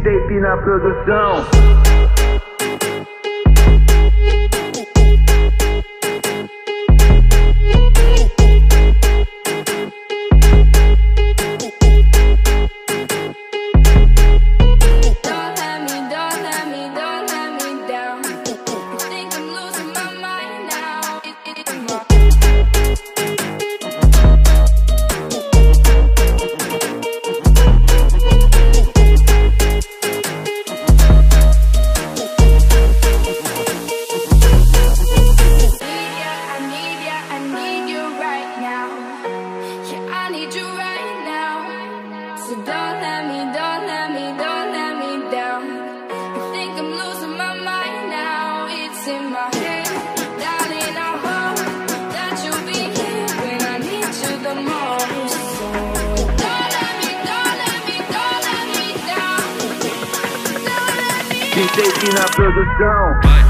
Mixtape na produção. So don't let me down. I think I'm losing my mind now. It's in my head, darling, I hope that you'll be here when I need you the most. So don't let me down. Don't let me Mixtape na produção.